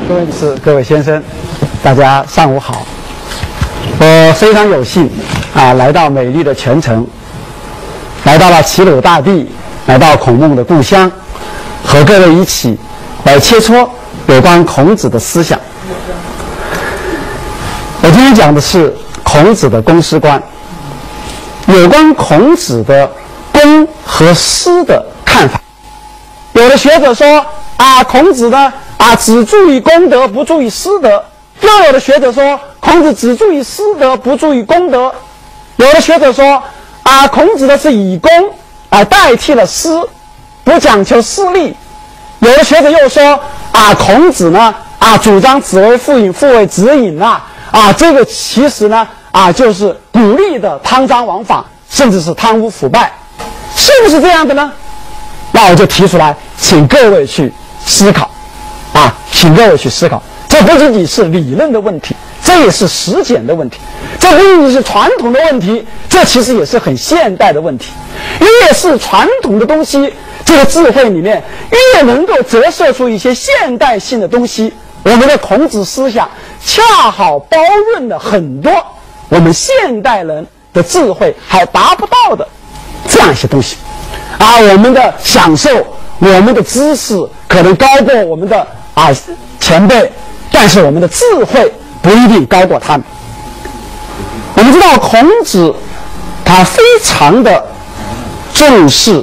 各位女士、各位先生，大家上午好。我非常有幸来到美丽的泉城，来到了齐鲁大地，来到孔孟的故乡，和各位一起来切磋有关孔子的思想。我今天讲的是孔子的公私观，有关孔子的公和私的看法。有的学者说孔子呢只注意公德，不注意私德；又有的学者说孔子只注意私德，不注意公德；有的学者说孔子呢是以公代替了私，不讲求私利；有的学者又说孔子呢主张子为父隐，父为子隐这个其实呢就是鼓励的贪赃枉法，甚至是贪污腐败，是不是这样的呢？那我就提出来，请各位去思考请各位去思考。这不仅仅是理论的问题，这也是实践的问题，这不仅仅是传统的问题，这其实也是很现代的问题。越是传统的东西，这个智慧里面越能够折射出一些现代性的东西。我们的孔子思想恰好包润了很多我们现代人的智慧还达不到的这样一些东西我们的享受，我们的知识可能高过我们的前辈，但是我们的智慧不一定高过他们。我们知道孔子他非常的重视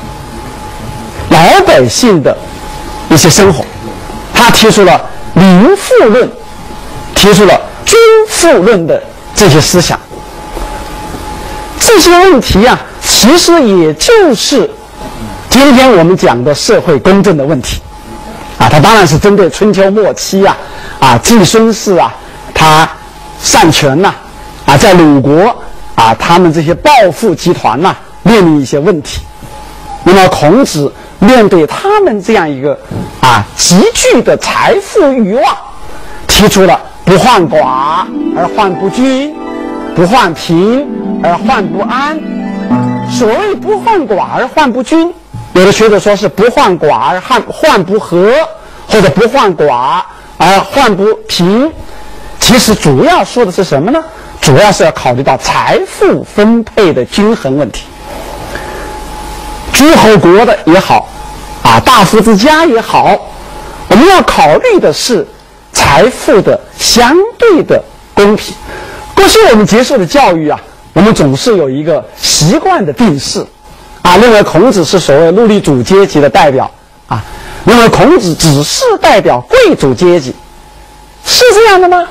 老百姓的一些生活，他提出了民富论，提出了均富论的这些思想。这些问题其实也就是今天我们讲的社会公正的问题他当然是针对春秋末期季孙氏他擅权在鲁国他们这些暴富集团面临一些问题。那么孔子面对他们这样一个急剧的财富欲望，提出了不患寡而患不均，不患贫而患不安。所谓不患寡而患不均，有的学者说是不患寡而患不和，或者不患寡而患不平。其实主要说的是什么呢？主要是要考虑到财富分配的均衡问题。诸侯国的也好大夫之家也好，我们要考虑的是财富的相对的公平。过去我们接受的教育我们总是有一个习惯的定式认为孔子是所谓奴隶主阶级的代表认为孔子只是代表贵族阶级，是这样的吗？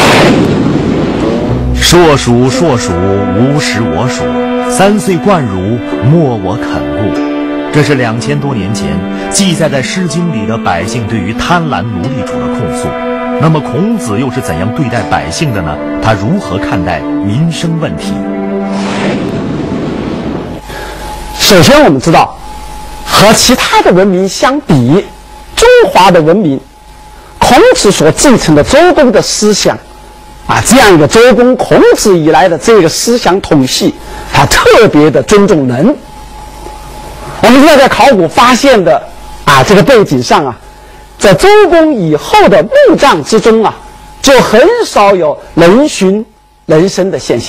硕鼠硕鼠，无食我黍，3岁贯汝，莫我肯顾。这是2000多年前记载在《诗经》里的百姓对于贪婪奴隶主的控诉。那么孔子又是怎样对待百姓的呢？他如何看待民生问题？ 首先我们知道，和其他的文明相比，中华的文明，孔子所继承的周公的思想这样一个周公孔子以来的这个思想统系，他特别的尊重人。我们现在在考古发现的这个背景上在周公以后的墓葬之中就很少有人殉人生的现象。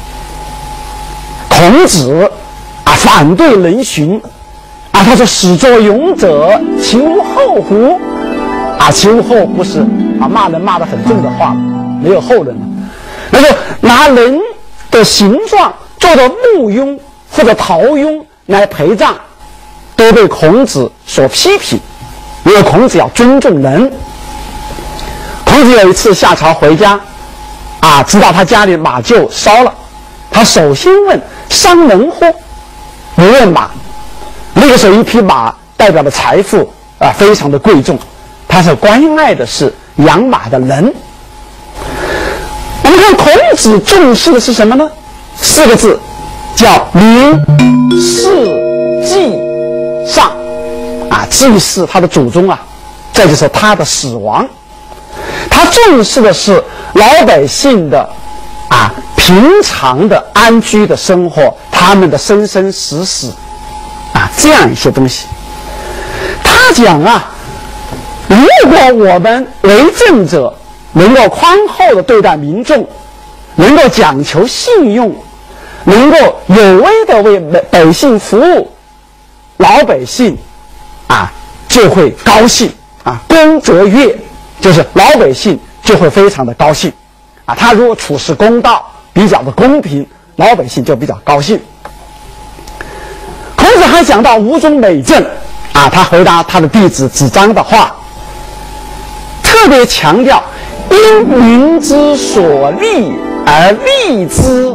孔子反对人殉他说始作俑者其无后乎其无后不是骂人骂得很重的话，没有后人了。那就拿人的形状做的木俑或者陶俑来陪葬，都被孔子所批评，因为孔子要尊重人。孔子有一次下朝回家知道他家里马厩烧了，他首先问伤人乎？不问马。那个时候一匹马代表的财富非常的贵重，他是关爱的是养马的人。我们看孔子重视的是什么呢？4个字，叫民事祭上祭祀他的祖宗再就是他的死亡。他重视的是老百姓的平常的安居的生活，他们的生生死死这样一些东西。他讲如果我们为政者能够宽厚的对待民众，能够讲求信用，能够有为的为百姓服务，老百姓就会高兴公则悦，就是老百姓就会非常的高兴他如果处事公道，比较的公平，老百姓就比较高兴。孔子还讲到五种美政他回答他的弟子子张的话，特别强调因民之所利而利之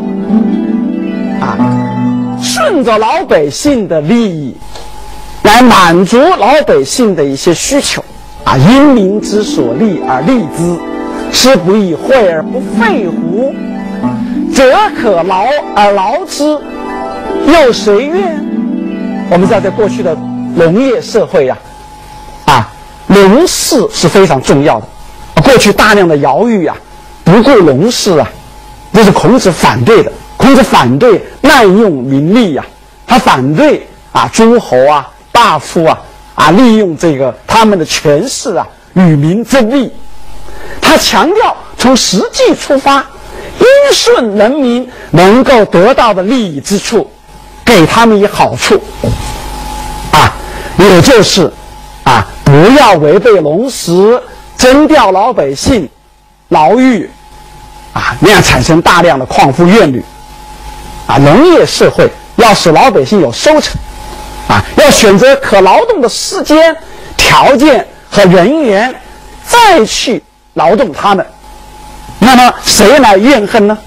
顺着老百姓的利益来满足老百姓的一些需求因民之所利而利之，是不亦惠而不废乎？则可劳而劳之，又谁怨？我们知道在过去的农业社会农事是非常重要的。过去大量的徭役不顾农事这是孔子反对的。孔子反对滥用民力他反对诸侯大夫利用这个他们的权势与民争利。他强调从实际出发，因顺人民能够得到的利益之处，给他们以好处也就是不要违背农时，征调老百姓劳役那样产生大量的旷夫怨侣农业社会要使老百姓有收成要选择可劳动的时间、条件和人员，再去劳动他们，那么谁来怨恨呢？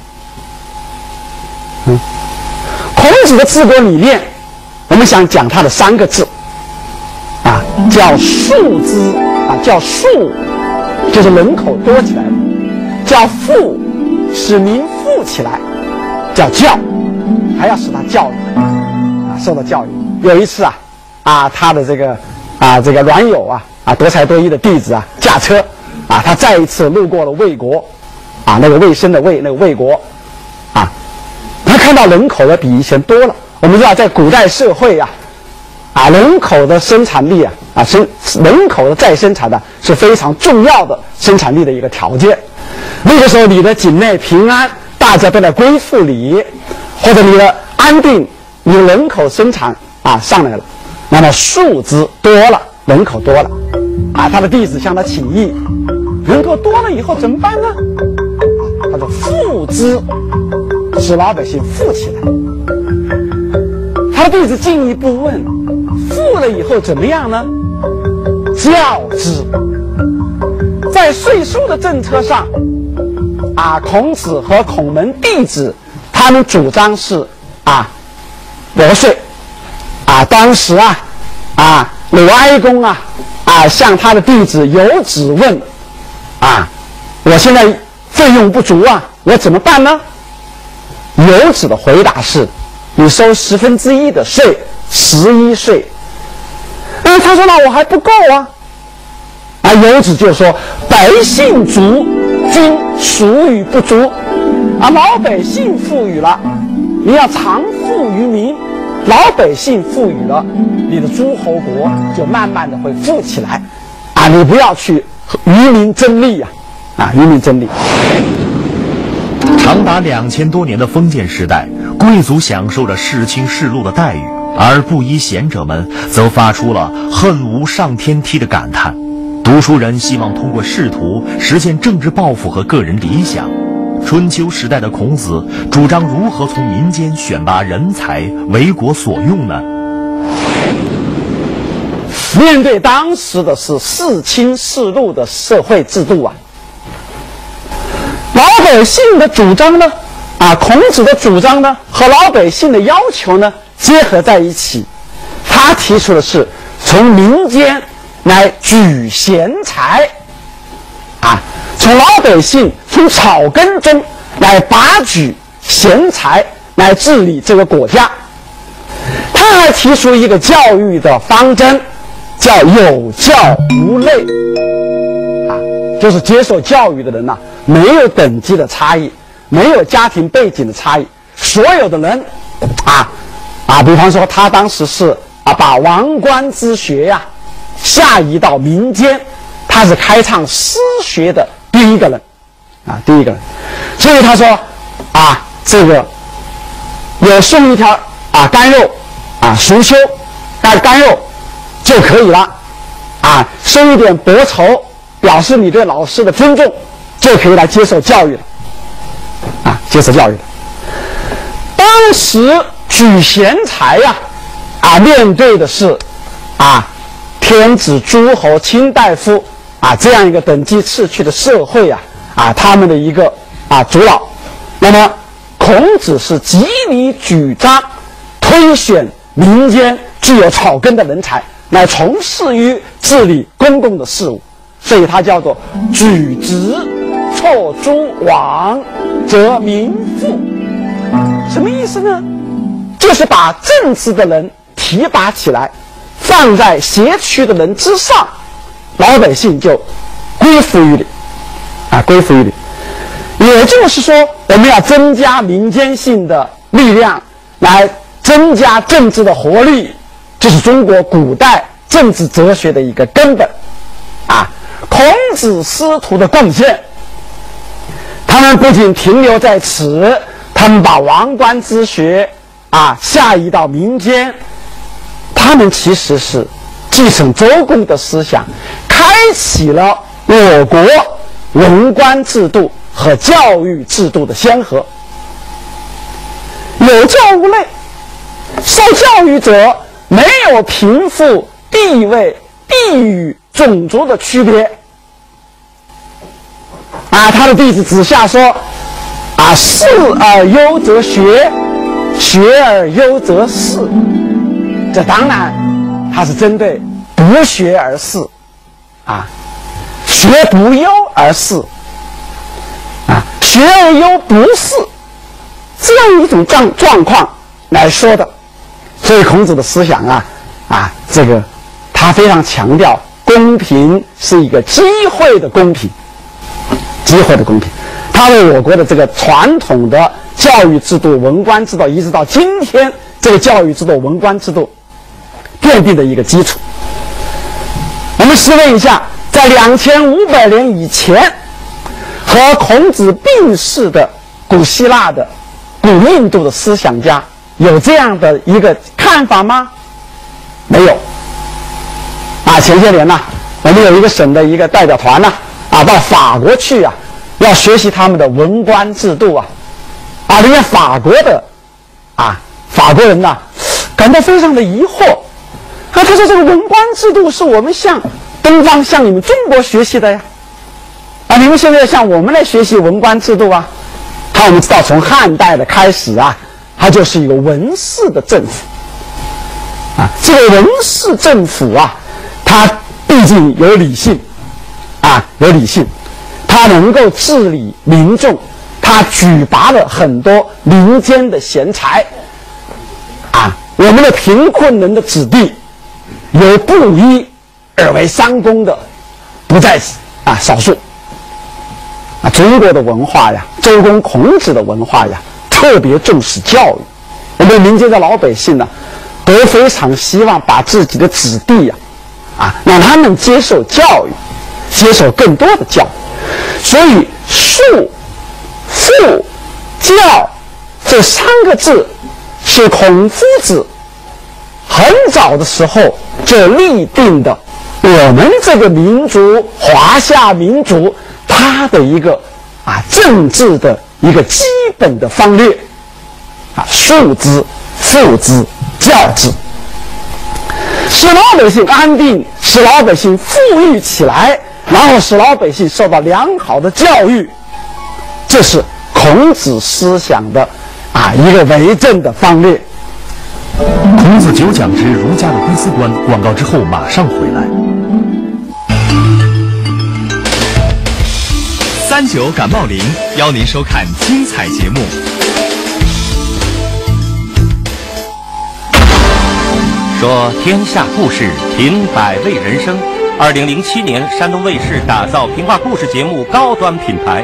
孔子的治国理念，我们想讲他的3个字叫庶之叫庶就是人口多起来了，叫富使民富起来，叫教还要使他教育受到教育。有一次他的这个阮有多才多艺的弟子驾车他再一次路过了魏国那个卫生的魏，那个魏国他看到人口的比以前多了。我们知道在古代社会人口的生产力人口的再生产是非常重要的生产力的一个条件。那个时候你的境内平安，大家都在归附你，或者你的安定，你的人口生产上来了，那么数字多了，人口多了他的弟子向他请益，人口多了以后怎么办呢？他说富之，使老百姓富起来。他的弟子进一步问，富了以后怎么样呢？教之。在税收的政策上孔子和孔门弟子他们主张是国税当时鲁哀公向他的弟子有子问我现在费用不足我怎么办呢？有子的回答是，你收1/10的税，11税。他说那我还不够有子就说，百姓足，君孰与不足？老百姓富裕了，你要常富于民，老百姓富裕了，你的诸侯国就慢慢的会富起来你不要去与民争利与民争利。 长达2000多年的封建时代，贵族享受着世卿世禄的待遇，而布衣贤者们则发出了恨无上天梯的感叹。读书人希望通过仕途实现政治抱负和个人理想。春秋时代的孔子主张如何从民间选拔人才为国所用呢？ 面对当时的是世卿世禄的社会制度老百姓的主张呢孔子的主张呢和老百姓的要求呢结合在一起，他提出的是从民间来举贤才从老百姓从草根中来拔举贤才来治理这个国家。他还提出一个教育的方针，叫有教无类就是接受教育的人没有等级的差异，没有家庭背景的差异，所有的人比方说他当时是把王官之学下移到民间他是开创诗学的第一个人啊，第一个人。所以他说啊，这个有送一条啊干肉啊熟修干肉就可以了啊，收一点薄酬，表示你对老师的尊重，就可以来接受教育了啊，接受教育了。当时举贤才呀啊，面对的是啊天子诸侯卿大夫啊这样一个等级次序的社会啊他们的一个阻挠。那么孔子是极力主张推选民间具有草根的人才来从事于治理公共的事务，所以他叫做举直错诸枉则民富。什么意思呢？就是把正直的人提拔起来，放在邪曲的人之上，老百姓就归附于你啊，归附于你。也就是说，我们要增加民间性的力量，来增加政治的活力，这是中国古代政治哲学的一个根本啊。孔子师徒的贡献，他们不仅停留在此，他们把王冠之学下移到民间，他们其实是继承周公的思想，开启了我国文官制度和教育制度的先河。有教无类，受教育者没有贫富、地位、地域、种族的区别他的弟子子夏说士而优则学，学而优则仕。这当然他是针对不学而仕学不优而仕学而优不仕这样一种状况来说的。所以孔子的思想这个他非常强调公平是一个机会的公平，机会的公平。他为我国的这个传统的教育制度、文官制度，一直到今天这个教育制度、文官制度奠定的一个基础。我们试问一下，在2500年以前，和孔子并世的古希腊的、古印度的思想家有这样的一个看法吗？没有。前些年我们有一个省的一个代表团到法国去要学习他们的文官制度人家法国的法国人感到非常的疑惑他说这个文官制度是我们向东方向你们中国学习的呀你们现在向我们来学习文官制度我们知道从汉代的开始它就是一个文士的政府这个文士政府它毕竟有理性有理性，它能够治理民众，它举拔了很多民间的贤才我们的贫困人的子弟由布衣而为商工的不在少数中国的文化周公孔子的文化特别重视教育，我们民间的老百姓都非常希望把自己的子弟让他们接受教育，接受更多的教育。所以术、父、教这3个字是孔夫子很早的时候就立定的我们这个民族华夏民族它的一个政治的一个基本的方略术之、父之、教之，使老百姓安定，使老百姓富裕起来，然后使老百姓受到良好的教育，这是孔子思想的一个为政的方略。 孔子九讲之儒家的归思观，广告之后马上回来。39感冒灵邀您收看精彩节目。 说天下故事，品百味人生。2007年，山东卫视打造评话故事节目高端品牌，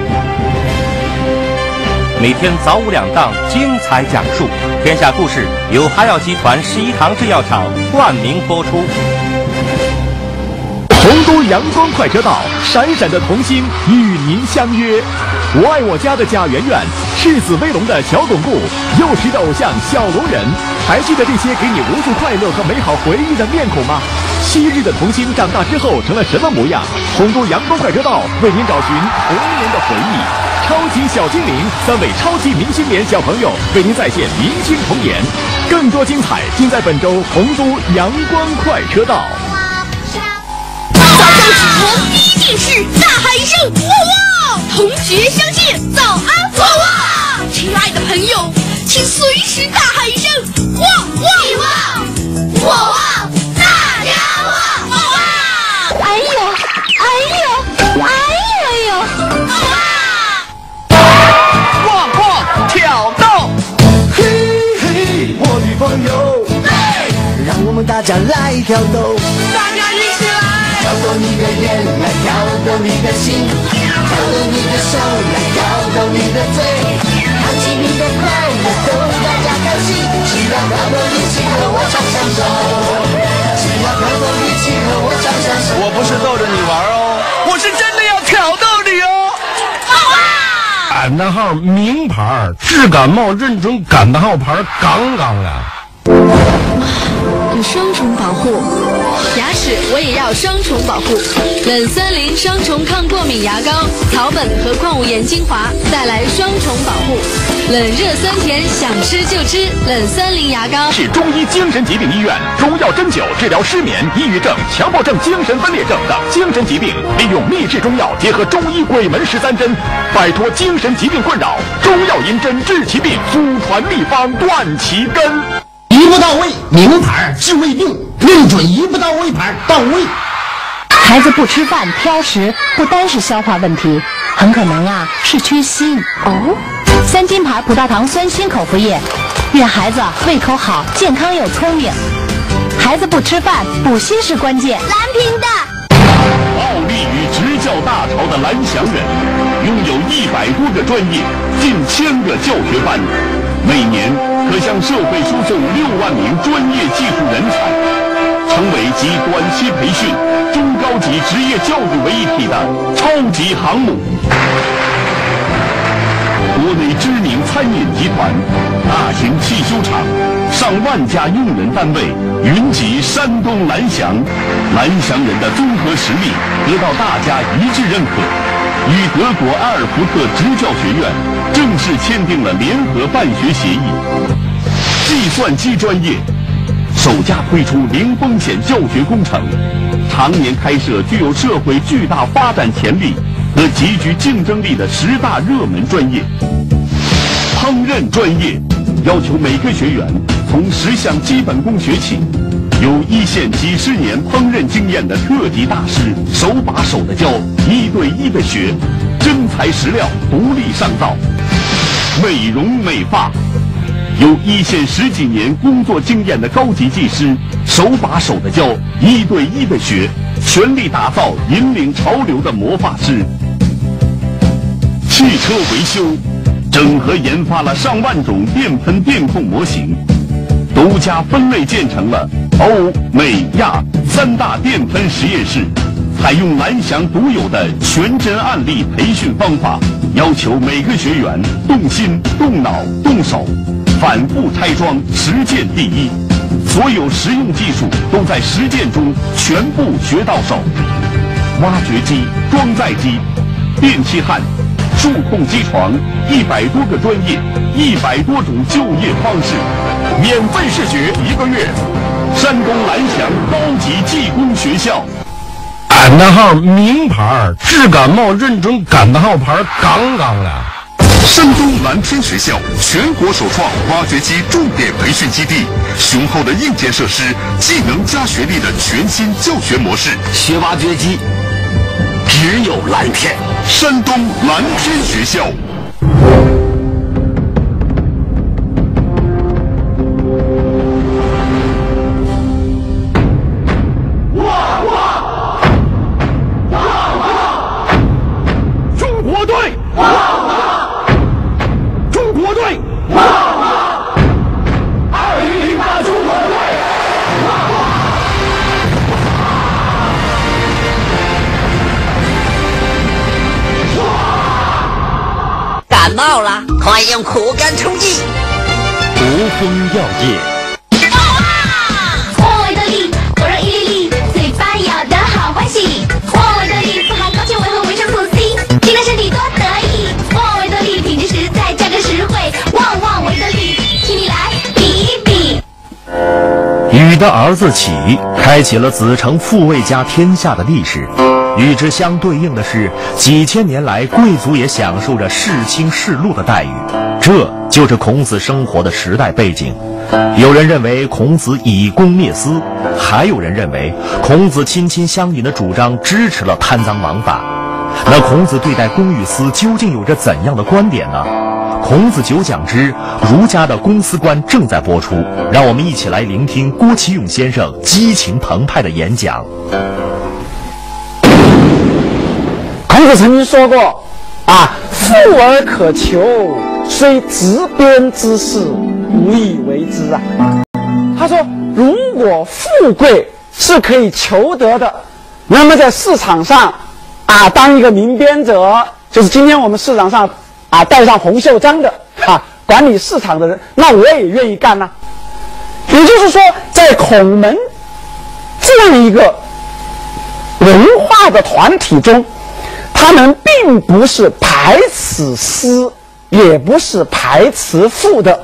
每天早午2档精彩讲述。天下故事由哈药集团11堂制药厂冠名播出。 孔都阳光快车道，闪闪的童心与您相约。我爱我家的贾圆圆，赤子威龙的小董顾，幼时的偶像小龙人，还记得这些给你无数快乐和美好回忆的面孔吗？昔日的童心长大之后成了什么模样？洪都阳光快车道为您找寻童年的回忆。超级小精灵3位超级明星脸小朋友为您再现明星童年，更多精彩尽在本周洪都阳光快车道。 早上起床第一件事，大喊一声“哇哇”，同学相见，早安哇哇！亲爱的朋友，请随时大喊一声“哇哇哇哇哇”，大家哇哇哇！哎呦哎呦哎呦呦！ 哇哇挑逗！ 嘿嘿，我的朋友，让我们大家来挑逗， 大家一起来！ 挑逗你的眼，来挑逗你的心，挑逗你的手，来挑逗你的嘴，扛起你的快乐，逗大家开心。只要挑逗一起和我唱响手，只要挑逗一起和我唱响手。 我不是逗着你玩哦，我是真的要挑逗你哦。 感叹号名牌，治感冒认准感叹号牌杠杠的。 有双重保护，牙齿我也要双重保护。冷森林双重抗过敏牙膏，草本和矿物盐精华带来双重保护。冷热酸甜，想吃就吃。冷森林牙膏是中医精神疾病医院中药针灸治疗失眠、抑郁症、强迫症、精神分裂症等精神疾病，利用秘制中药结合中医鬼门13针，摆脱精神疾病困扰。中药银针治其病，祖传秘方断其根。 一步到位，名牌治胃病，认准一步到位牌到位。 孩子不吃饭挑食，不单是消化问题，很可能是缺锌哦。3金牌葡萄糖酸锌口服液，愿孩子胃口好，健康又聪明。孩子不吃饭，补锌是关键。 蓝屏的。 傲立于执教大潮的蓝翔人，拥有100多个专业，近1000个教学班，每年可向社会输送6万名专业技术人才，成为集短期培训、中高级职业教育为一体的超级航母。国内知名餐饮集团、大型汽修厂、上万家用人单位云集山东蓝翔，蓝翔人的综合实力得到大家一致认可，与德国阿尔福特执教学院正式签订了联合办学协议。计算机专业首家推出零风险教学工程，常年开设具有社会巨大发展潜力和极具竞争力的10大热门专业。烹饪专业要求每个学员从10项基本功学起，有一线几10年烹饪经验的特级大师手把手的教，1对1的学，真材实料，独立上道。美容美发有一线10几年工作经验的高级技师手把手的教，1对1的学，全力打造引领潮流的魔法师。汽车维修整合研发了上万种电喷电控模型，独家分类建成了欧美亚3大电喷实验室，采用蓝翔独有的全真案例培训方法，要求每个学员动心动脑动手，反复拆装，实践第一，所有实用技术都在实践中全部学到手。挖掘机、装载机、电气焊、数控机床，100多个专业，100多种就业方式，免费试学1个月。山东蓝翔高级技工学校。 感叹号名牌，治感冒认准感叹号牌杠杠的。 山东蓝天学校全国首创挖掘机重点培训基地，雄厚的硬件设施，技能加学历的全新教学模式。 学挖掘机只有蓝天， 山东蓝天学校。 中国队！中国队！2008中国队！ 感冒了，快用苦干冲剂。 毒风药液。 莫维德利，果肉一粒粒，嘴巴咬得好欢喜。莫维德利富含高纤维和维生素 C， 提升身体多得意。莫维德利品质实在，价格实惠，旺旺维德利，请你来比一比。 禹的儿子启开启了子承父位家天下的历史，与之相对应的是，几千年来贵族也享受着世卿世禄的待遇，这就是孔子生活的时代背景。有人认为孔子以公灭私，还有人认为孔子亲亲相隐的主张支持了贪赃枉法。那孔子对待公与私究竟有着怎样的观点呢？孔子九讲之儒家的公私观正在播出，让我们一起来聆听郭启勇先生激情澎湃的演讲。 孔子曾经说过富而可求，虽执鞭之事，无以为之啊。他说，如果富贵是可以求得的，那么在市场上当一个民鞭者，就是今天我们市场上戴上红袖章的管理市场的人，那我也愿意干呐。也就是说，在孔门这样一个文化的团体中，他们并不是排斥私，也不是排斥富的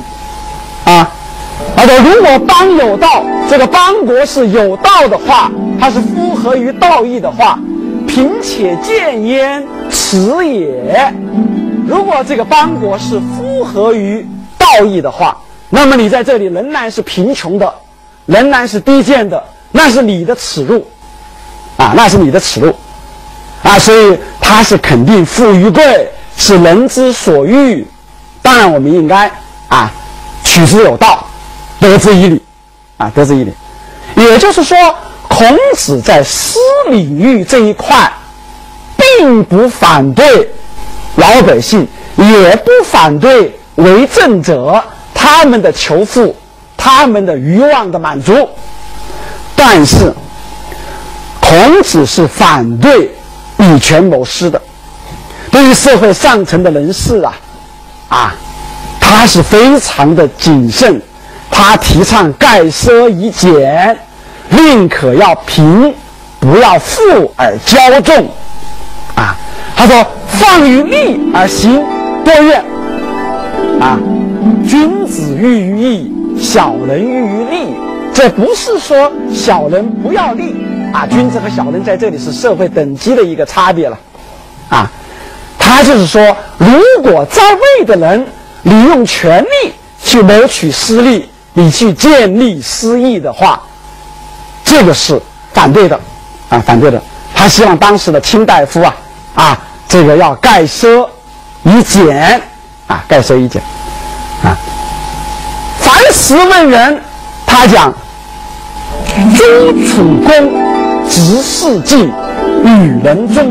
如果邦有道，这个邦国是有道的话，它是符合于道义的话，贫且贱焉，耻也。如果这个邦国是符合于道义的话，那么你在这里仍然是贫穷的，仍然是低贱的，那是你的耻辱那是你的耻辱所以他是肯定富于贵是人之所欲，当然我们应该取之有道，得之以礼得之以礼。也就是说，孔子在私领域这一块并不反对老百姓，也不反对为政者他们的求富，他们的欲望的满足，但是孔子是反对以权谋私的。对于社会上层的人士他是非常的谨慎，他提倡盖奢以俭，宁可要贫不要富而骄纵他说，放于利而行多怨君子喻于义，小人喻于利。这不是说小人不要利君子和小人在这里是社会等级的一个差别了他就是说，如果在位的人利用权力去谋取私利，你去建立私义的话，这个是反对的反对的。他希望当时的卿大夫这个要盖奢以俭盖奢以俭凡时问人，他讲诸处公，执事敬，与人忠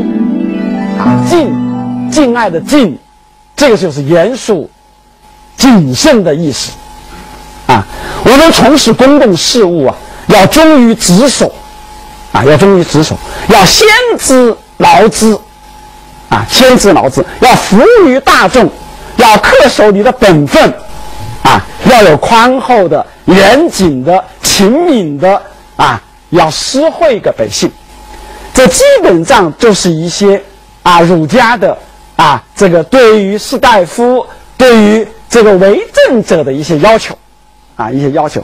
敬爱的敬，这个就是严肃谨慎的意思我们从事公共事务要忠于职守要忠于职守，要先知劳之先知劳之，要服务于大众，要恪守你的本分要有宽厚的、严谨的、勤敏的要施惠给百姓。这基本上就是一些儒家的这个对于士大夫、对于这个为政者的一些要求一些要求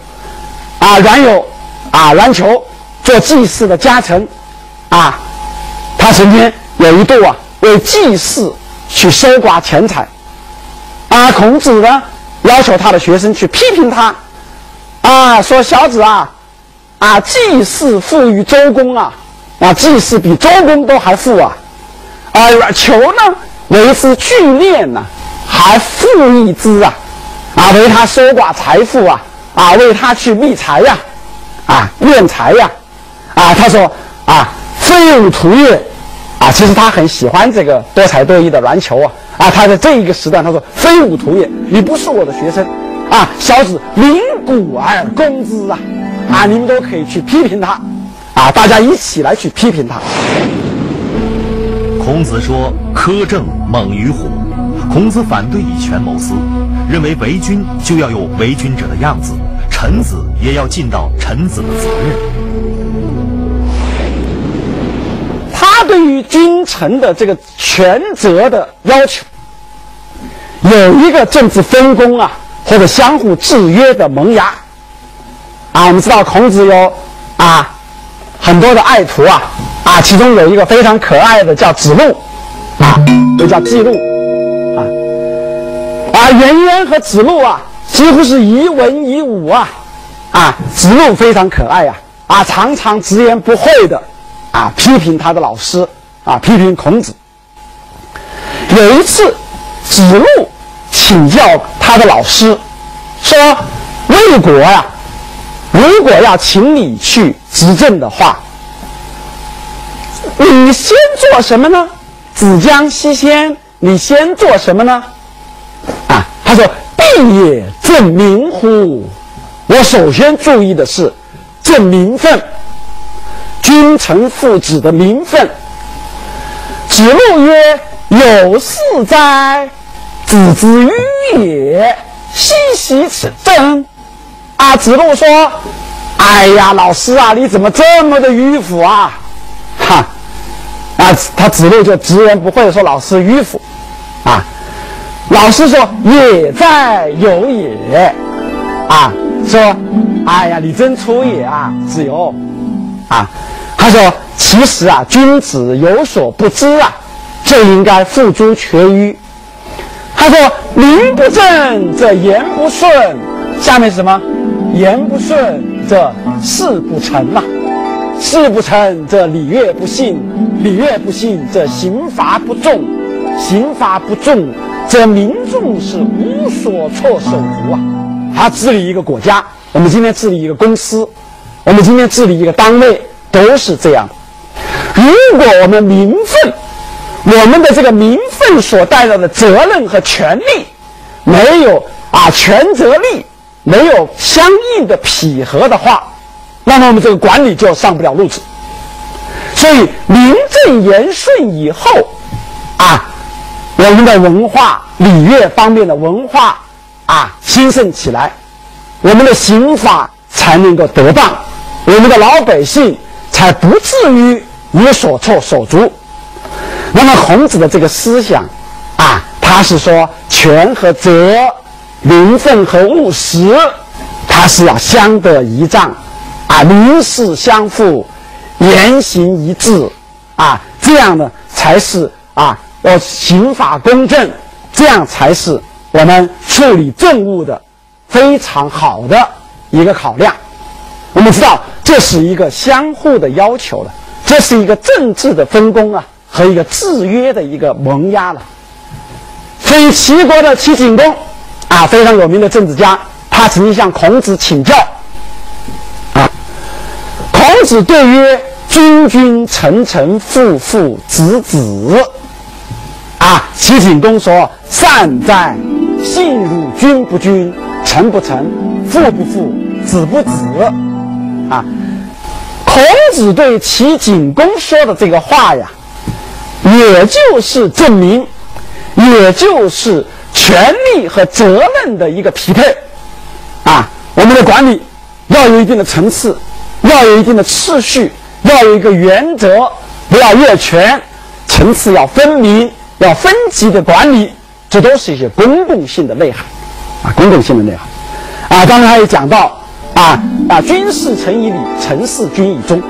冉求做祭祀的家臣他曾经有一度为祭祀去搜刮钱财孔子呢要求他的学生去批评他说小子祭祀富于周公祭祀比周公都还富求呢为之聚敛还富益之为他搜刮财富为他去觅财敛财他说非吾徒也其实他很喜欢这个多才多艺的冉求他在这一个时段他说非吾徒也，你不是我的学生小子鸣鼓而攻之你们都可以去批评他大家一起来去批评他。 孔子说：“苛政猛于虎。” 孔子反对以权谋私，认为为君就要有为君者的样子，臣子也要尽到臣子的责任。 他对于君臣的这个权责的要求，有一个政治分工啊，或者相互制约的萌芽啊。我们知道孔子有很多的爱徒其中有一个非常可爱的叫子路又叫季路颜渊和子路几乎是一文一武子路非常可爱常常直言不讳的批评他的老师批评孔子。有一次子路请教他的老师说，魏国如果要请你去执政的话，你先做什么呢？子江西先，你先做什么呢？他说必也正名乎，我首先注意的是正名分，君臣父子的名分。子路曰：有事哉，子之迂也，奚习此政？子路说，哎呀，老师你怎么这么的迂腐他子路就直言不讳说老师迂腐老师说也在有也说哎呀，你真粗野子由他说其实君子有所不知就应该付诸阙于。他说名不正则言不顺，下面是什么？言不顺则事不成事不成则礼乐不信，礼乐不信则刑罚不重，刑罚不重则民众是无所措手足他治理一个国家，我们今天治理一个公司，我们今天治理一个单位，都是这样的。如果我们名分，我们的这个名分所带来的责任和权利没有权责力没有相应的匹合的话，那么我们这个管理就上不了路子。所以名正言顺以后我们的文化礼乐方面的文化兴盛起来，我们的刑法才能够得当，我们的老百姓才不至于无所措手足。那么孔子的这个思想他是说权和责，名分和务实，它是要相得益彰名实相符，言行一致这样呢才是要刑法公正，这样才是我们处理政务的非常好的一个考量。我们知道这是一个相互的要求了，这是一个政治的分工和一个制约的一个萌芽了。所以齐国的齐景公非常有名的政治家，他曾经向孔子请教孔子对曰：君君臣臣父父子子齐景公说：善哉，信汝君不君，臣不臣，父不父，子不子孔子对齐景公说的这个话也就是证明，也就是权力和责任的一个匹配我们的管理要有一定的层次，要有一定的次序，要有一个原则，不要越权，层次要分明，要分级的管理，这都是一些公共性的内涵公共性的内涵当然还有讲到君事臣以礼，臣事君以忠。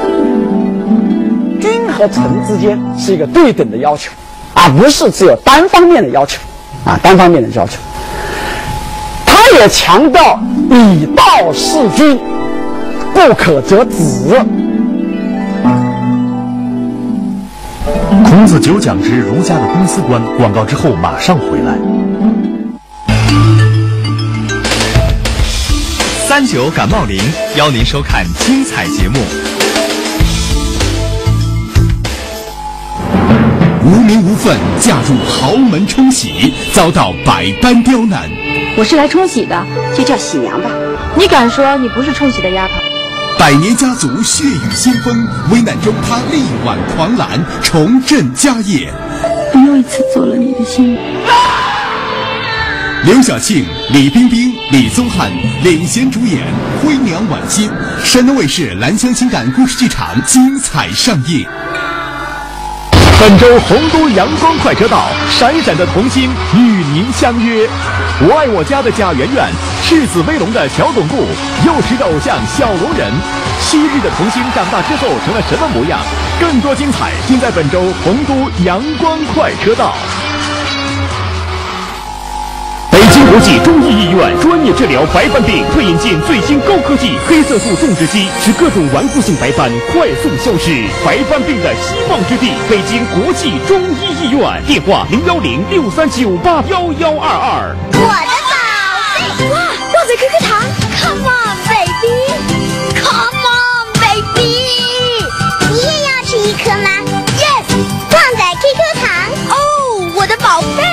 君和臣之间是一个对等的要求不是只有单方面的要求单方面的要求。他也强调以道事君，不可则止。 孔子九讲之儒家的公司观，广告之后马上回来。 39感冒灵邀您收看精彩节目。无名无分嫁入豪门冲喜，遭到百般刁难。 我是来冲喜的，就叫喜娘吧。你敢说你不是冲喜的丫头？ 百年家族血雨腥风，危难中他力挽狂澜，重振家业。 我又一次做了你的心。 刘晓庆、李冰冰、李宗翰领衔主演《灰娘婉心》，山东卫视蓝翔情感故事剧场精彩上映。 本周洪都阳光快车道，闪闪的童心与您相约。我爱我家的贾圆圆，赤子威龙的小巩固，幼时的偶像小龙人，昔日的童心长大之后成了什么模样？更多精彩尽在本周洪都阳光快车道。北京国际中医医院专业治疗白斑病，会引进最新高科技黑色素种植机，使各种顽固性白斑快速消失。白斑病的希望之地，北京国际中医医院，电话010-6398-1122。 我的宝贝，哇，放在可可糖 ，Come on baby，Come on baby， 你也要吃一颗吗 ？Yes， 放在可可糖。哦，我的宝贝。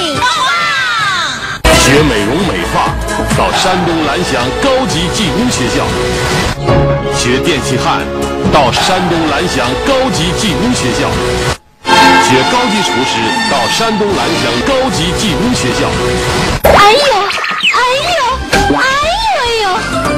学美容美发到山东蓝翔高级技工学校，学电气焊到山东蓝翔高级技工学校，学高级厨师到山东蓝翔高级技工学校。 哎呦，哎呦，哎呦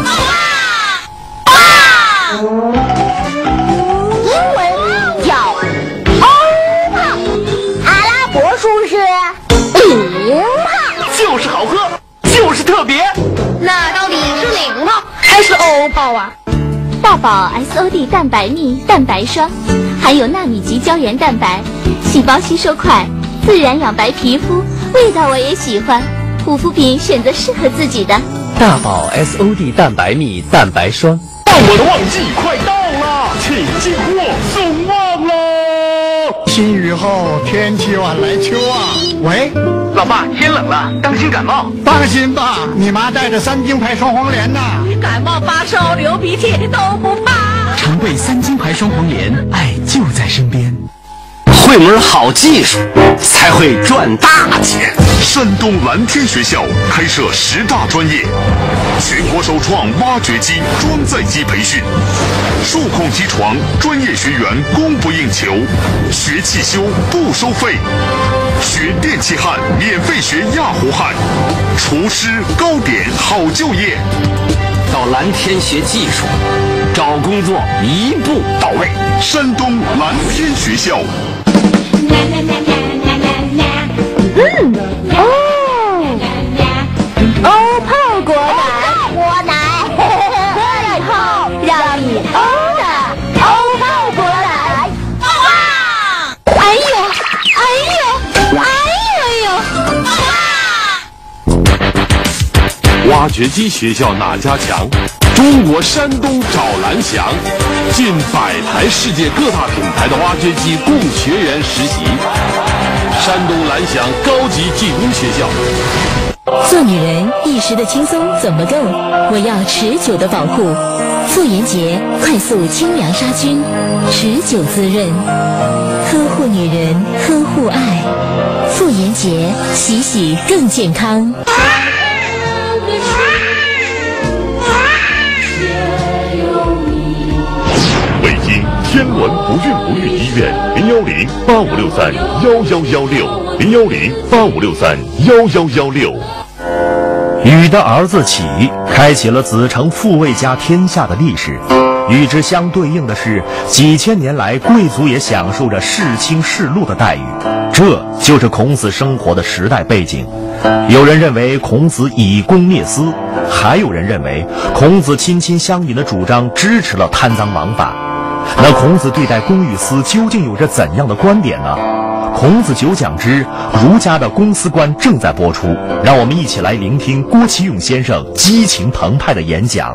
呦！英文叫欧泡，阿拉伯数是0泡。 就是好喝，就是特别。 那到底是0泡还是欧泡啊？ 大宝 SOD 蛋白蜜蛋白霜，含有纳米级胶原蛋白，细胞吸收快，自然养白皮肤，味道我也喜欢。护肤品选择适合自己的。 大宝 SOD 蛋白蜜蛋白霜。 我的旺季快到了，请进货送旺喽！ 新雨后天气晚来秋啊！喂， 老爸，天冷了，当心感冒。 放心吧，你妈带着3金牌双黄连呢， 感冒发烧流鼻涕都不怕。 常备3金牌双黄连，爱就在身边。 会门好技术，才会赚大钱。 山东蓝天学校开设10大专业，全国首创挖掘机装载机培训，数控机床专业学员供不应求，学汽修不收费，学电气焊免费学压糊焊，厨师糕点好就业。 到蓝天学技术，找工作一步到位。 山东蓝天学校。 欧泡果奶，果奶，喝了以后让你欧的欧泡果奶。哇！哎呦，哎呦，哎呦呦！ 挖掘机学校哪家强？中国山东找蓝翔，近100台世界各大品牌的挖掘机供学员实习。山东蓝翔高级技工学校。 做女人一时的轻松怎么够？我要持久的保护。妇炎洁快速清凉杀菌，持久滋润，呵护女人，呵护爱。妇炎洁，洗洗更健康。 北京天伦不孕不育医院010-8563-1116，010-8563-1116。 禹的儿子启开启了子承父位家天下的历史，与之相对应的是，几千年来贵族也享受着世卿世禄的待遇，这就是孔子生活的时代背景。有人认为孔子以公灭私，还有人认为孔子亲亲相隐的主张支持了贪赃枉法。那孔子对待公与私究竟有着怎样的观点呢？孔子九讲之儒家的公私观正在播出，让我们一起来聆听郭其勇先生激情澎湃的演讲。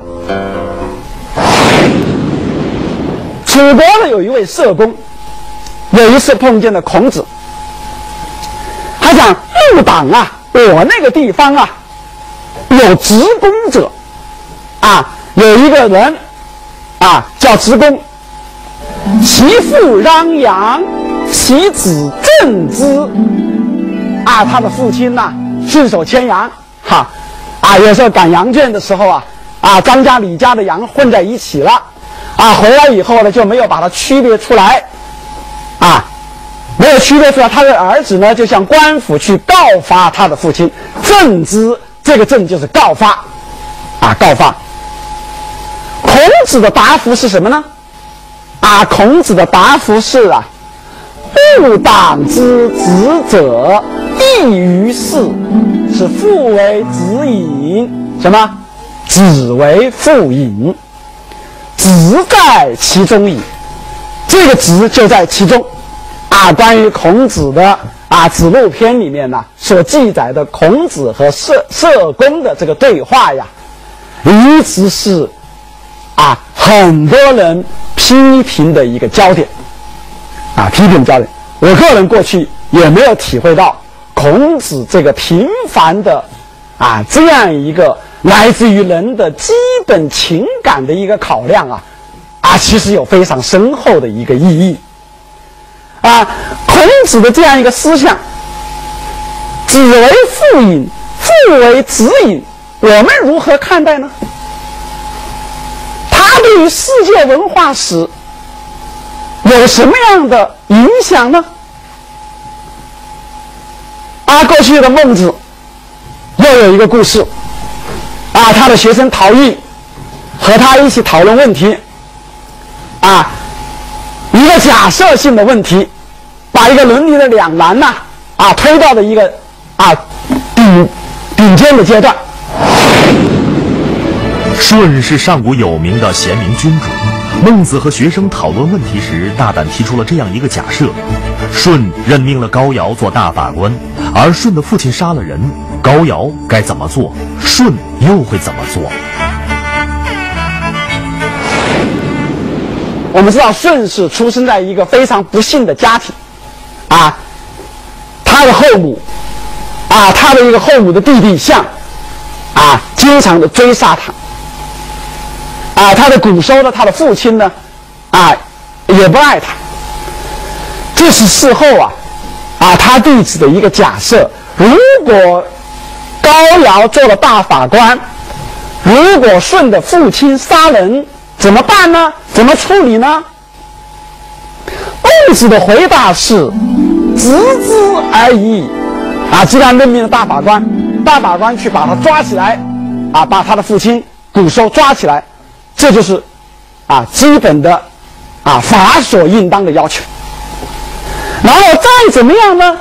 楚国的有一位社公，有一次碰见了孔子，他讲入党啊，我那个地方啊，有职公者啊，有一个人啊叫职公，其父攘阳，其子正之啊，他的父亲呐顺手牵羊哈啊，有时候赶羊圈的时候啊张家李家的羊混在一起了啊，回来以后呢就没有把它区别出来啊， 没有区别出来，他的儿子呢就向官府去告发他的父亲，正之，这个正就是告发，告发。孔子的答复是什么呢？孔子的答复是不党之子者，异于事，是父为子隐，什么？子为父隐，子在其中矣。这个子就在其中。关于孔子的子路篇里面呢所记载的孔子和社公的这个对话呀，一直是很多人批评的一个焦点，批评焦点。我个人过去也没有体会到孔子这个平凡的这样一个来自于人的基本情感的一个考量其实有非常深厚的一个意义。孔子的这样一个思想，子为父隐，父为子隐，我们如何看待呢？他对于世界文化史有什么样的影响呢？过去的孟子又有一个故事，他的学生陶艺和他一起讨论问题，一个假设性的问题，把一个伦理的两难推到了一个顶尖的阶段。 舜是上古有名的贤明君主，孟子和学生讨论问题时，大胆提出了这样一个假设：舜任命了高尧做大法官，而舜的父亲杀了人，高尧该怎么做？舜又会怎么做？ 我们知道舜是出生在一个非常不幸的家庭，他的后母，他的一个后母的弟弟象，经常的追杀他，他的骨收呢，他的父亲呢，也不爱他。这是事后他弟子的一个假设：如果高尧做了大法官，如果舜的父亲杀人，怎么办呢？怎么处理呢？孟子的回答是：执之而已。既然任命了大法官，大法官去把他抓起来，把他的父亲骨收抓起来，这就是基本的法所应当的要求。然后再怎么样呢？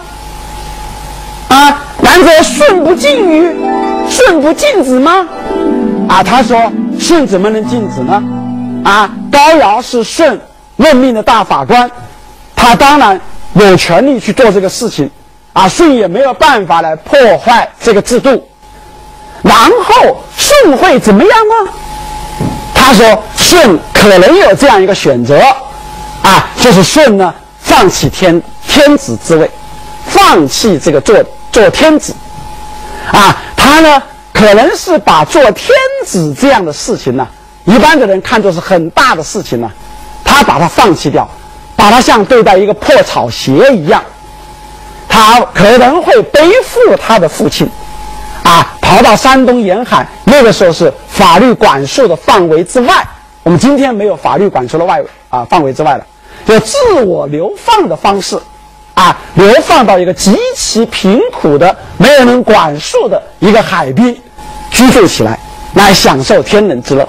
然则舜不敬于，舜不禁止吗？他说舜怎么能禁止呢？高尧是舜任命的大法官，他当然有权利去做这个事情，舜也没有办法来破坏这个制度。然后舜会怎么样呢？他说舜可能有这样一个选择，就是舜呢放弃天子之位，放弃这个做天子，他呢可能是把做天子这样的事情呢，一般的人看作是很大的事情呢，他把它放弃掉，把它像对待一个破草鞋一样，他可能会背负他的父亲，跑到山东沿海，那个时候是法律管束的范围之外，我们今天没有法律管束的范围之外了，有自我流放的方式，流放到一个极其贫苦的、没有人管束的一个海滨居住起来，来享受天伦之乐。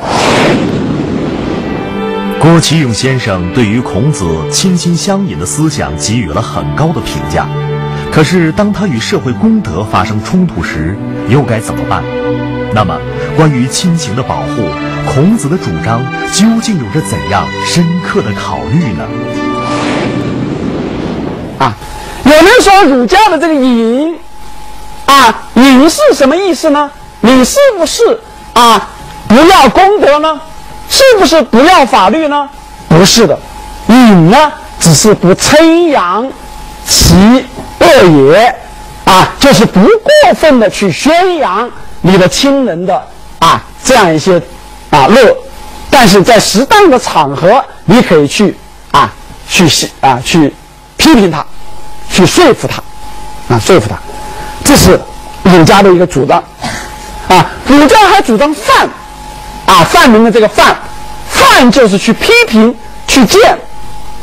郭启勇先生对于孔子倾心相隐的思想给予了很高的评价，可是当他与社会公德发生冲突时，又该怎么办？那么关于亲情的保护，孔子的主张究竟有着怎样深刻的考虑呢？ 有人说儒家的这个隐，隐是什么意思呢？你是不是不要公德呢？是不是不要法律呢？不是的，隐呢只是不称扬其恶也，就是不过分的去宣扬你的亲人的这样一些乐，但是在适当的场合，你可以去批评他，去说服他，这是儒家的一个主张。儒家还主张犯，犯民的这个犯就是去批评、去谏，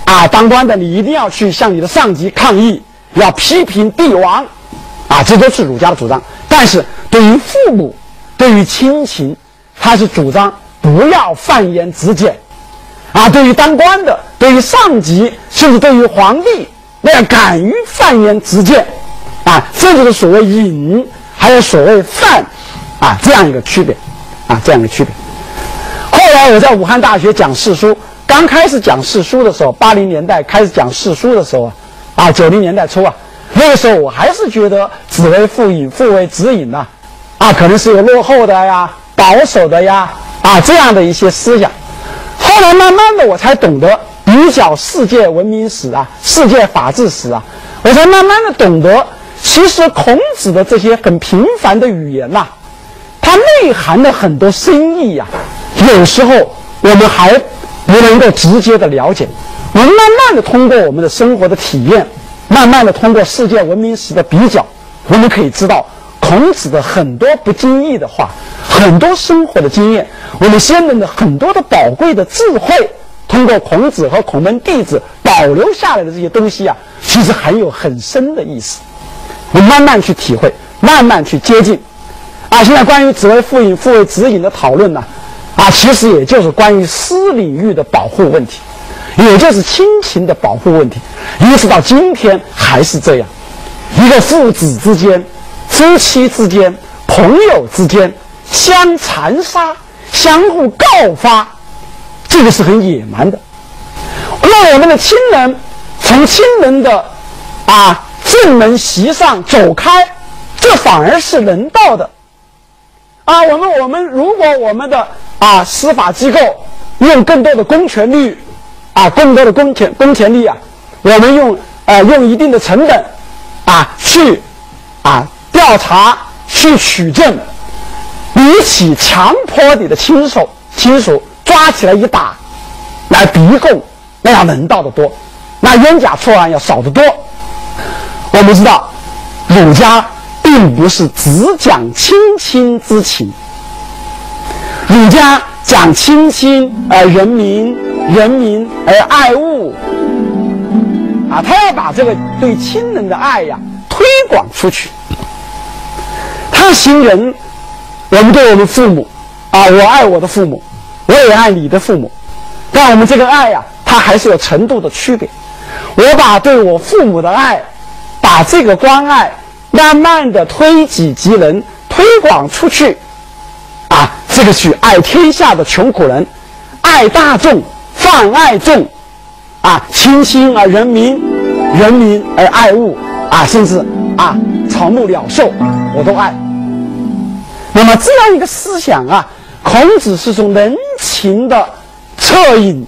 当官的你一定要去向你的上级抗议，要批评帝王，这都是儒家的主张。但是对于父母，对于亲情，他是主张不要犯言直谏，对于当官的，对于上级，甚至对于皇帝，那要敢于犯言直谏，这就是所谓隐，还有所谓犯，这样一个区别，这样一个区别。后来我在武汉大学讲世书，刚开始讲世书的时候，80年代开始讲世书的时候90年代初那个时候我还是觉得子为父隐，父为子隐可能是有落后的呀、保守的呀这样的一些思想。后来慢慢的我才懂得比较世界文明史世界法治史我才慢慢的懂得，其实孔子的这些很平凡的语言它内含了很多深意有时候我们还不能够直接的了解，我们慢慢的通过我们的生活的体验，慢慢的通过世界文明史的比较，我们可以知道孔子的很多不经意的话，很多生活的经验，我们先人的很多的宝贵的智慧，通过孔子和孔门弟子保留下来的这些东西其实含有很深的意思。我们慢慢去体会，慢慢去接近现在关于子为父隐，父为子隐的讨论其实也就是关于私领域的保护问题，也就是亲情的保护问题，一直到今天还是这样。一个父子之间、夫妻之间、朋友之间相残杀、相互告发，这个是很野蛮的。让我们的亲人从亲人的正门席上走开，这反而是人道的。我们如果我们的司法机构用更多的公权力更多的公权力我们用一定的成本去调查去取证，比起强迫你的亲属抓起来一打来逼供，那要人道的多，那冤假错案要少得多。我们知道儒家并不是只讲亲亲之情，儒家讲亲亲而人民，人民而爱物他要把这个对亲人的爱推广出去。他行人，我们对我们父母我爱我的父母，我也爱你的父母，但我们这个爱它还是有程度的区别。我把对我父母的爱，把这个关爱慢慢的推己及人，推广出去这个去爱天下的穷苦人，爱大众，泛爱众亲亲而人民，人民而爱物甚至草木鸟兽我都爱。那么这样一个思想孔子是从人情的恻隐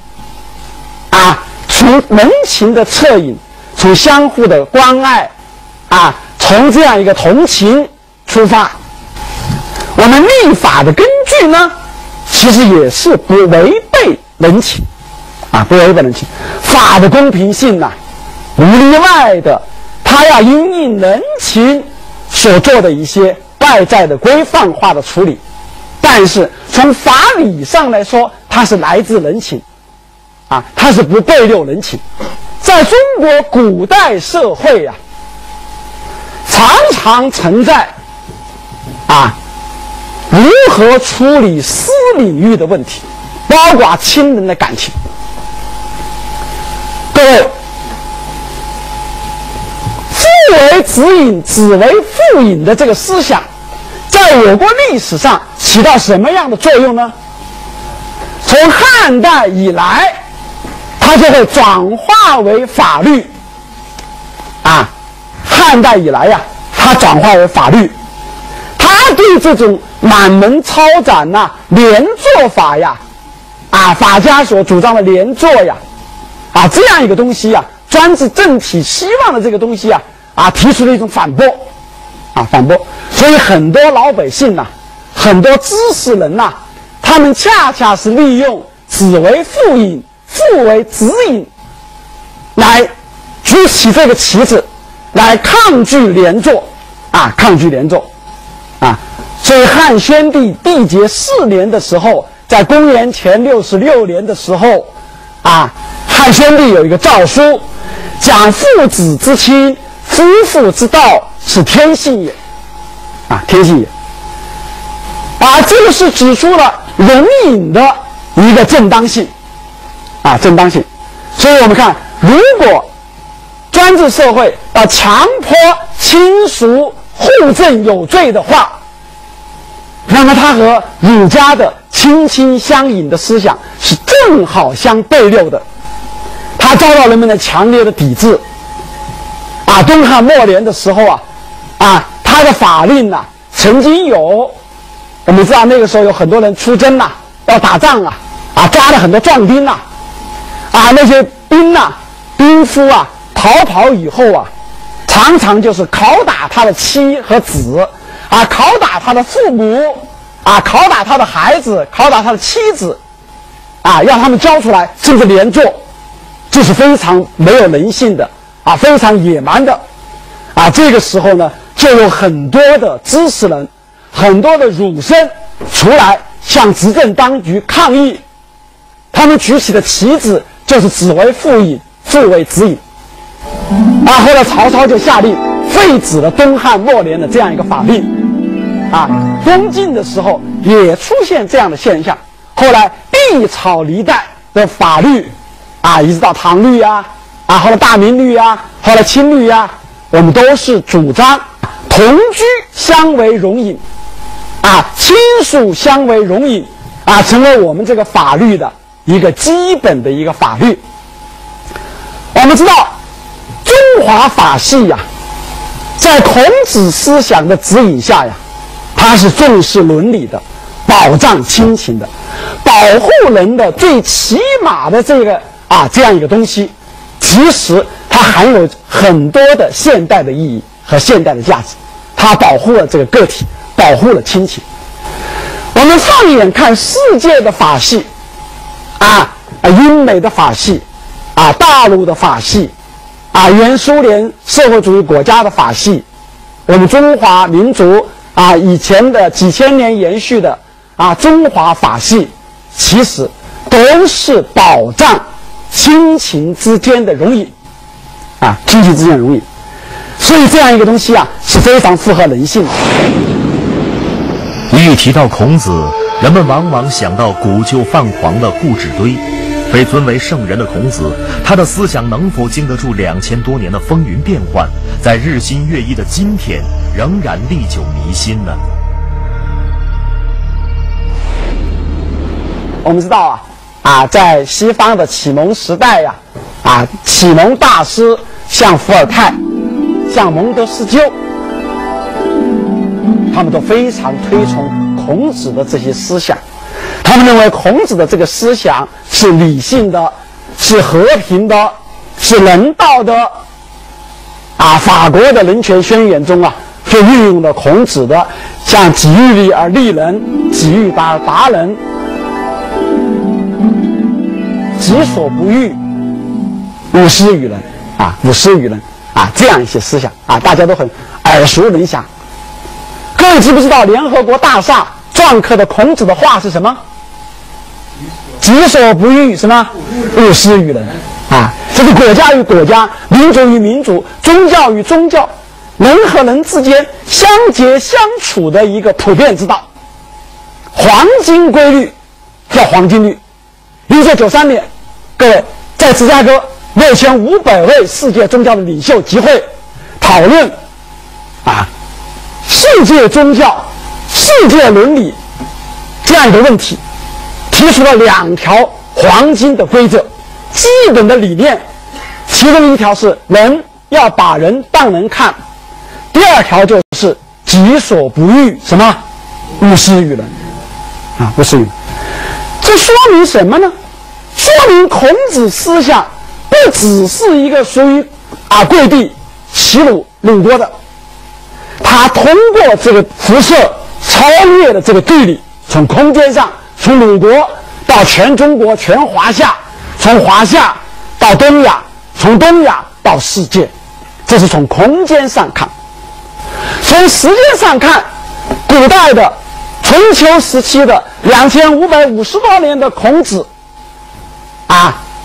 从人情的恻隐，从相互的关爱从这样一个同情出发。我们立法的根据呢，其实也是不违背人情不违背人情。法的公平性无例外的，它要因应人情所做的一些外在的规范化的处理，但是从法理上来说，它是来自人情它是不背溜人情。在中国古代社会常常存在如何处理私领域的问题，包括亲人的感情。各位，父为子隐，子为父隐的这个思想，在我国历史上起到什么样的作用呢？从汉代以来，它就会转化为法律汉代以来它转化为法律。他对这种满门抄斩连坐法法家所主张的连坐这样一个东西专制政体希望的这个东西提出了一种反驳反驳。所以很多老百姓很多知识人他们恰恰是利用子为父隐，父为子隐来举起这个旗子来抗拒连坐抗拒连坐所以汉宣帝缔结4年的时候，在公元前66年的时候汉汉宣帝有一个诏书，讲父子之亲，夫妇之道，是天性也。天性也。这个是指出了容隐的一个正当性。正当性。所以我们看，如果专制社会要强迫亲属互证有罪的话，那么它和儒家的亲亲相隐的思想是正好相对流的，它遭到人们的强烈的抵制。东汉末年的时候它的法令曾经有，我们知道那个时候有很多人出征要打仗抓了很多壮丁那些兵夫逃跑以后常常就是拷打他的妻和子拷打他的父母拷打他的孩子，拷打他的妻子让他们交出来，甚至连坐，这是非常没有人性的非常野蛮的这个时候呢，就有很多的知识人，很多的儒生出来向执政当局抗议，他们举起的旗帜就是子为父隐，父为子隐。后来曹操就下令废止了东汉末年的这样一个法令。东晋的时候也出现这样的现象，后来历朝历代的法律一直到唐律后来大明律后来清律我们都是主张同居相为容隐亲属相为容隐成为我们这个法律的一个基本的一个法律。我们知道中华法系在孔子思想的指引下它是重视伦理的，保障亲情的，保护人的最起码的这样一个东西，其实它含有很多的现代的意义和现代的价值，它保护了这个个体，保护了亲情。我们放眼看世界的法系英美的法系大陆的法系原苏联社会主义国家的法系，我们中华民族以前的几千年延续的中华法系，其实都是保障亲情之间的容隐亲情之间的容隐。所以这样一个东西是非常符合人性的。 一提到孔子，人们往往想到古旧泛黄的故纸堆。被尊为圣人的孔子，他的思想能否经得住2000多年的风云变幻，在日新月异的今天仍然历久弥新呢？ 我们知道在西方的启蒙时代启蒙大师像伏尔泰，像蒙德斯鸠，他们都非常推崇孔子的这些思想。他们认为孔子的这个思想是理性的，是和平的，是人道的。法国的人权宣言中就运用了孔子的像己欲立而立人，己欲达而达人，己所不欲，勿施于人勿施于人这样一些思想大家都很耳熟能详。各位知不知道联合国大厦篆刻的孔子的话是什么？己所不欲什么？勿施于人这个国家与国家，民族与民族，宗教与宗教，人和人之间相结相处的一个普遍之道。黄金规律叫黄金律。1993年，各位在芝加哥6500位世界宗教的领袖集会讨论世界宗教、世界伦理这样一个问题，提出了2条黄金的规则，基本的理念。其中一条是人要把人当人看，第二条就是己所不欲什么？勿施于人勿施于人。这说明什么呢？说明孔子思想不只是一个属于跪地齐鲁鲁国的，他通过这个辐射超越了这个地理，从空间上，从鲁国到全中国、全华夏，从华夏到东亚，从东亚到世界，这是从空间上看。从时间上看，古代的春秋时期的2550多年的孔子他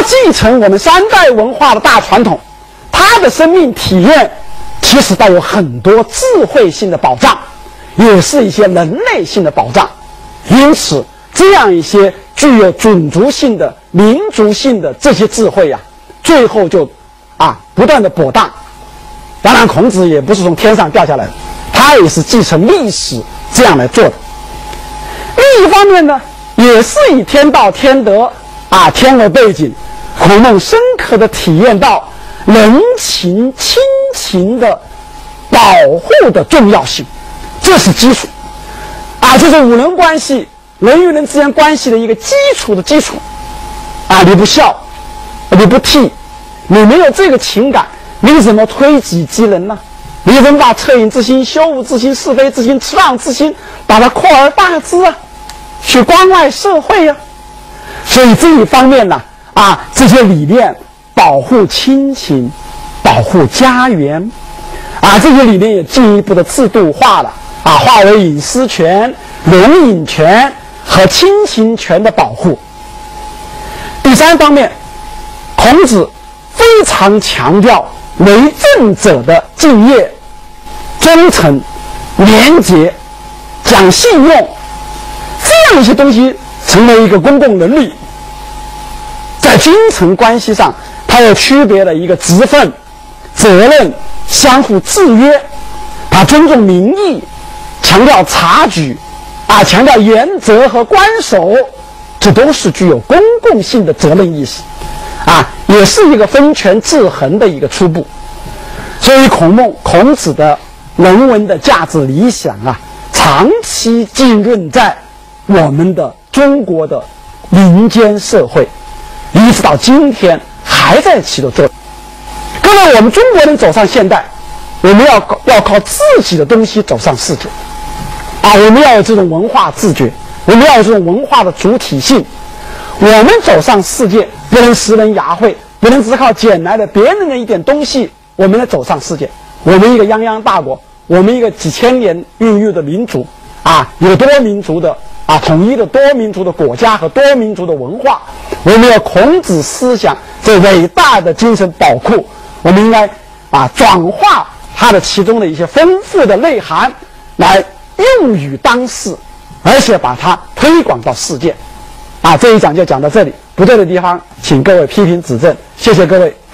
继承我们3代文化的大传统，他的生命体验其实带有很多智慧性的宝藏，也是一些人类性的宝藏。因此这样一些具有种族性的、民族性的这些智慧最后就不断的博大。当然孔子也不是从天上掉下来的，他也是继承历史这样来做的。另一方面呢，也是以天道天德天为背景，孔孟深刻的体验到人情亲情的保护的重要性，这是基础这是五伦关系，人与人之间关系的一个基础的基础你不孝，你不悌，你没有这个情感，你怎么推己及人呢？你怎么把恻隐之心、羞恶之心、是非之心、恻之心把它扩而大之去关爱社会所以这一方面呢这些理念保护亲情、保护家园这些理念也进一步的制度化了化为隐私权、龙隐权和亲情权的保护。第三方面，孔子非常强调为政者的敬业、忠诚、廉洁、讲信用，这样一些东西成为一个公共伦理。在君臣关系上，它又区别了一个职分、责任、相互制约，它尊重民意，强调察举强调原则和关守，这都是具有公共性的责任意识也是一个分权制衡的一个初步。所以孔子的人文的价值理想长期浸润在我们的中国的民间社会，一直到今天还在起的作用。各位，我们中国人走上现代，我们要靠自己的东西走上世界我们要有这种文化自觉，我们要有这种文化的主体性。我们走上世界不能拾人牙慧，不能只靠捡来的别人的一点东西我们来走上世界。我们一个泱泱大国，我们一个几千年孕育的民族有多民族的统一的多民族的国家和多民族的文化，我们要孔子思想这伟大的精神宝库，我们应该转化它的其中的一些丰富的内涵来用于当世，而且把它推广到世界这一讲就讲到这里，不对的地方请各位批评指正，谢谢各位。